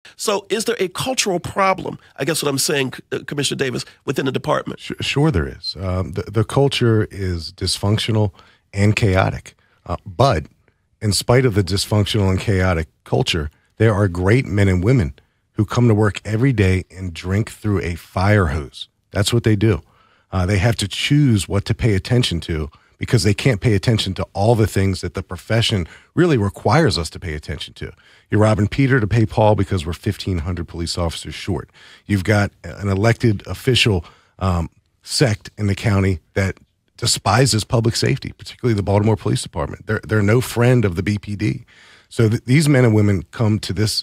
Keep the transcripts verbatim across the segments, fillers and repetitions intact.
So is there a cultural problem, I guess what I'm saying, uh, Commissioner Davis, within the department? Sure, sure there is. Um, the, the culture is dysfunctional and chaotic. Uh, but in spite of the dysfunctional and chaotic culture, there are great men and women who come to work every day and drink through a fire hose. That's what they do. Uh, they have to choose what to pay attention to because they can't pay attention to all the things that the profession really requires us to pay attention to. You're robbing Peter to pay Paul because we're fifteen hundred police officers short. You've got an elected official um, sect in the county that despises public safety, particularly the Baltimore Police Department. They're, they're no friend of the B P D. So th- these men and women come to this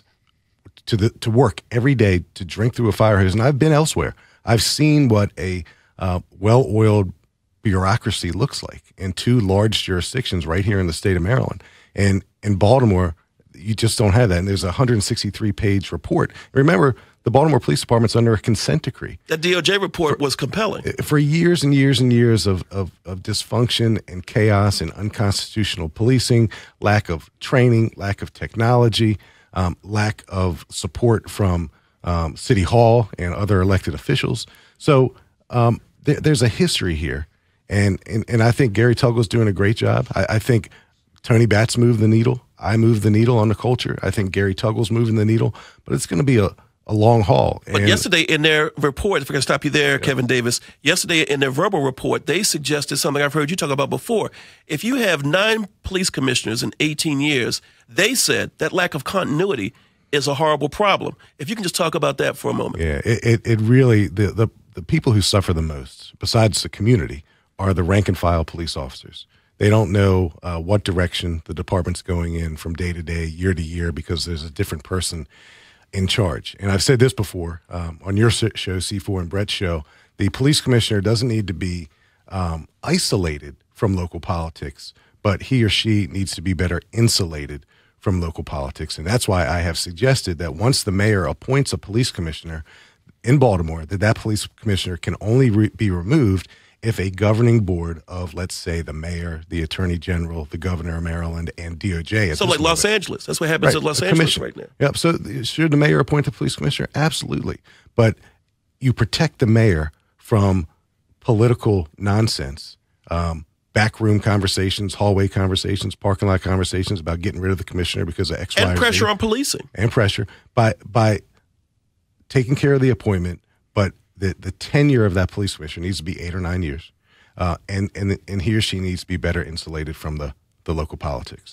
to the to work every day to drink through a fire hose. And I've been elsewhere. I've seen what a uh, well-oiled bureaucracy looks like in two large jurisdictions right here in the state of Maryland. And in Baltimore, you just don't have that. And there's a one hundred sixty-three page report. Remember, the Baltimore Police Department's under a consent decree. That D O J report for, was compelling. For years and years and years of, of, of dysfunction and chaos and unconstitutional policing, lack of training, lack of technology, um, lack of support from um, City Hall and other elected officials. So um, th- there's a history here. And, and and I think Gary Tuggle's doing a great job. I, I think Tony Batts moved the needle. I moved the needle on the culture. I think Gary Tuggle's moving the needle. But it's going to be a, a long haul. But and yesterday in their report, if I can stop you there, yeah. Kevin Davis, yesterday in their verbal report, they suggested something I've heard you talk about before. If you have nine police commissioners in eighteen years, they said that lack of continuity is a horrible problem. If you can just talk about that for a moment. Yeah, it, it, it really, the, the, the people who suffer the most, besides the community, are the rank and file police officers. They don't know uh, what direction the department's going in from day to day, year to year, because there's a different person in charge. And I've said this before um, on your show, C four, and Brett's show, the police commissioner doesn't need to be um, isolated from local politics, but he or she needs to be better insulated from local politics. And that's why I have suggested that once the mayor appoints a police commissioner in Baltimore, that that police commissioner can only re- be removed if a governing board of, let's say, the mayor, the attorney general, the governor of Maryland, and D O J. So like Los Angeles. That's what happens right, in Los a Angeles right now. Yep. So should the mayor appoint a police commissioner? Absolutely. But you protect the mayor from political nonsense, um, backroom conversations, hallway conversations, parking lot conversations about getting rid of the commissioner because of X, Y, and or pressure Z. on policing. And pressure by by taking care of the appointment, but the, the tenure of that police commissioner needs to be eight or nine years. Uh, and, and and he or she needs to be better insulated from the, the local politics.